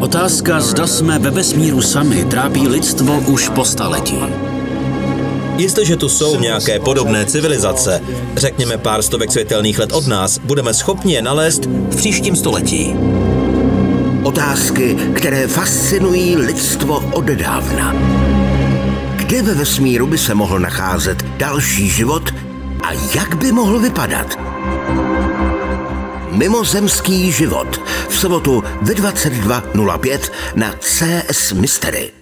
Otázka, zda jsme ve vesmíru sami, trápí lidstvo už po staletí. Jestliže tu jsou nějaké podobné civilizace, řekněme pár stovek světelných let od nás, budeme schopni je nalézt v příštím století. Otázky, které fascinují lidstvo odedávna. Kde ve vesmíru by se mohl nacházet další život a jak by mohl vypadat? Mimozemský život v sobotu ve 22:05 na CS Mystery.